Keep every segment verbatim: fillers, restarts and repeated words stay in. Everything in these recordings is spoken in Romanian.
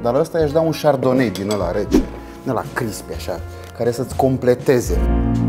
dar la ăsta i-aș da un chardonnay din ăla rece, din ăla crispy așa, care să-ți completeze.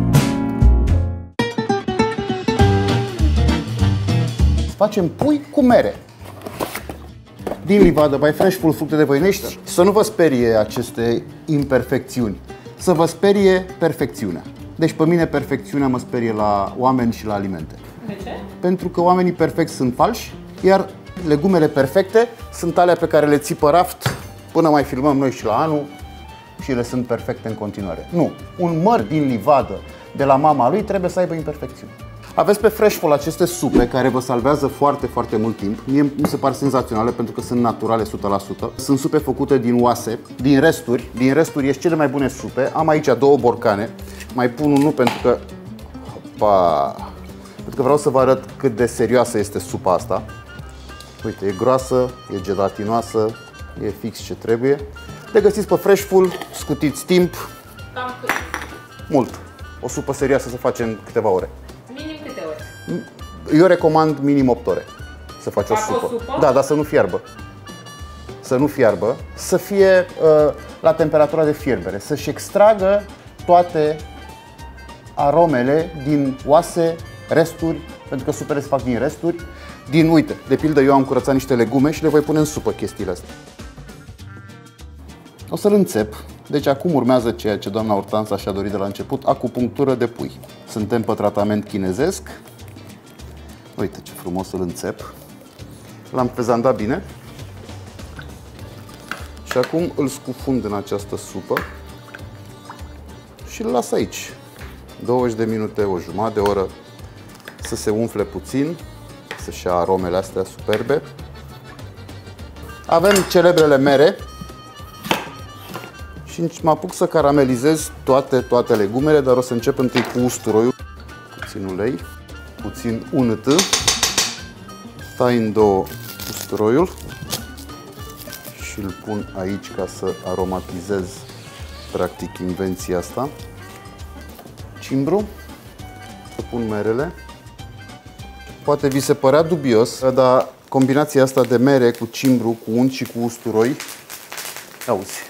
Facem pui cu mere. Din livadă, by Fresh Full, fructe de Voinești. Să nu vă sperie aceste imperfecțiuni, să vă sperie perfecțiunea. Deci pe mine perfecțiunea mă sperie la oameni și la alimente. De ce? Pentru că oamenii perfecți sunt falși, iar legumele perfecte sunt alea pe care le ții pe raft până mai filmăm noi și la anul și ele sunt perfecte în continuare. Nu, un măr din livadă de la mama lui trebuie să aibă imperfecțiuni. Aveți pe Fresh Full aceste supe care vă salvează foarte, foarte mult timp. Mie mi se par senzaționale pentru că sunt naturale o sută la sută. Sunt supe făcute din oase, din resturi. Din resturi ies cele mai bune supe. Am aici două borcane. Mai pun unul pentru că... Hopa! Pentru că vreau să vă arăt cât de serioasă este supa asta. Uite, e groasă, e gelatinoasă, e fix ce trebuie. Le găsiți pe Fresh Full, scutiți timp. Cam cât? Mult. O supă serioasă să facem în câteva ore. Minim câte ore? Eu recomand minim opt ore să faci Fac o supă. o supă. Da, dar să nu fiarbă. Să nu fiarbă, să fie uh, la temperatura de fierbere, să-și extragă toate aromele din oase, resturi, pentru că supele se fac din resturi. Din, uite, de pildă eu am curățat niște legume și le voi pune în supă chestiile astea. O să-l înțep. Deci acum urmează ceea ce doamna Hortanța și-a dorit de la început, acupunctură de pui. Suntem pe tratament chinezesc. Uite ce frumos îl înțep. L-am fezandat bine. Și acum îl scufund în această supă și îl las aici. douăzeci de minute, o jumătate de oră să se umfle puțin, să-și ia aromele astea superbe. Avem celebrele mere. Și mă apuc să caramelizez toate, toate legumele, dar o să încep întâi cu usturoiul. Puțin ulei, puțin unt, tai în două usturoiul și îl pun aici ca să aromatizez practic invenția asta. Cimbru, să pun merele. Poate vi se părea dubios, dar combinația asta de mere cu cimbru, cu unt și cu usturoi, auzi,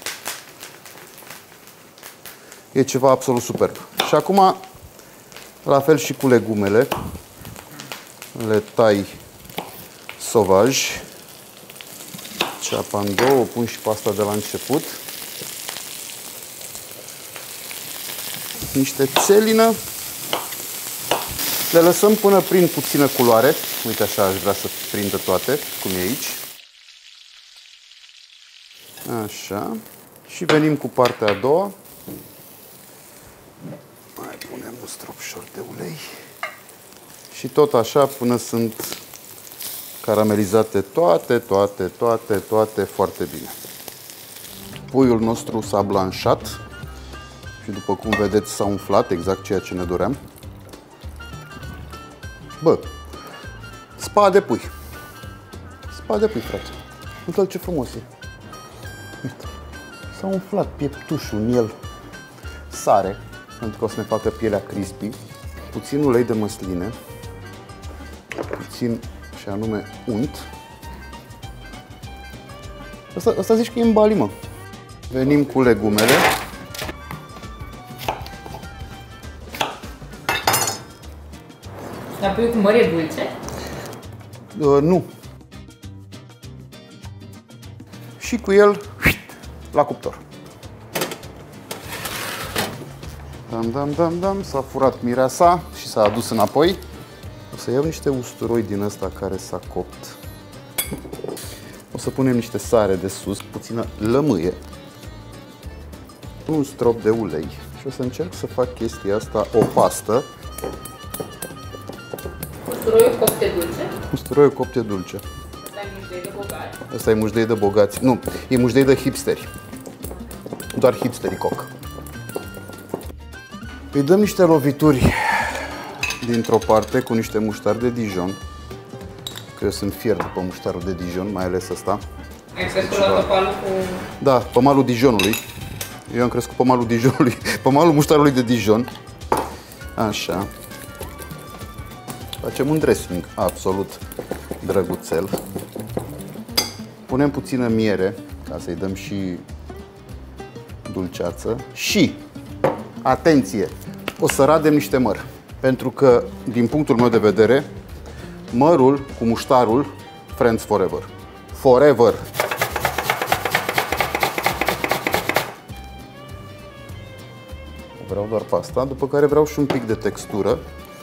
e ceva absolut superb. Și acum, la fel și cu legumele, le tai sovaj, ceapa în două, o pun și pe asta de la început. Niște țelină, le lăsăm până prind puțină culoare. Uite așa aș vrea să prindă toate, cum e aici. Așa. Și venim cu partea a doua. Mai punem un stropșor de ulei. Și tot așa până sunt caramelizate toate, toate, toate, toate foarte bine. Puiul nostru s-a blanșat și după cum vedeți s-a umflat, exact ceea ce ne doream. Bă, spa de pui. Spa de pui, frate. Uite-l ce frumos e. Uite. S-a umflat pieptușul în el. Sare, pentru că o să ne facă pielea crispy. Puțin ulei de măsline. Puțin, și anume, unt. Asta, asta zici că e în bali, mă. Venim cu legumele. Dar puiul cu măr e dulce? Uh, nu. Și cu el la cuptor. Dam, dam, dam, dam. S-a furat mireasa și s-a adus înapoi. O să iau niște usturoi din ăsta care s-a copt. O să punem niște sare de sus, puțină lămâie. Un strop de ulei. Și o să încerc să fac chestia asta, o pastă. Usturoiul copt e dulce? Usturoiul copt e dulce. Asta e mușdei de bogați. Asta e mușdei de bogați. Nu, e mușdei de hipsteri. Doar hipsterii coc. Îi dăm niște lovituri dintr-o parte cu niște muștar de Dijon. Că eu sunt fier după muștarul de Dijon, mai ales ăsta. Ai crescut la topalul cu... Da, pămalul Dijonului. Eu am crescut pămalul Dijonului. Pămalul muștarului de Dijon. Așa. Facem un dressing absolut drăguțel. Punem puțină miere ca să-i dăm și dulceață. Și, atenție, o să radem niște măr. Pentru că, din punctul meu de vedere, mărul cu muștarul, friends forever. Forever! Vreau doar pasta, după care vreau și un pic de textură.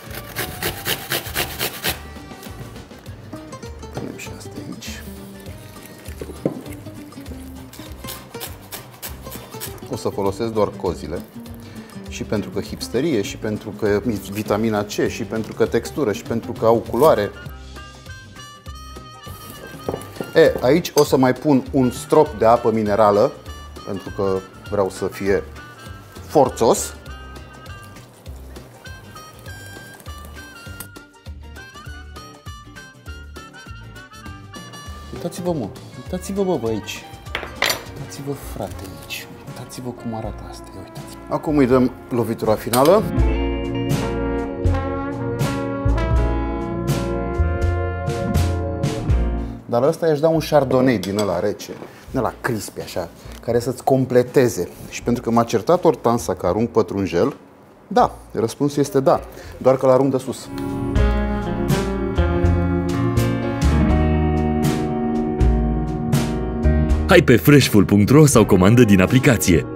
Punem și asta aici. O să folosesc doar cozile. Și pentru că hipsterie, și pentru că vitamina C, și pentru că textură, și pentru că au culoare. E, aici o să mai pun un strop de apă minerală, pentru că vreau să fie forțos. Uitați-vă, mă, uitați-vă, bă, bă, aici. Uitați-vă, frate, aici. Uitați-vă cum arată asta, uitați. Acum îi dăm lovitura finală. Dar ăsta i-aș da un chardonnay din ăla rece, din ăla crispy așa, care să-ți completeze. Și pentru că m-a certat Hortansa că arunc pătrunjel, da, răspunsul este da, doar că l-arunc de sus. Hai pe freshful punct ro sau comandă din aplicație.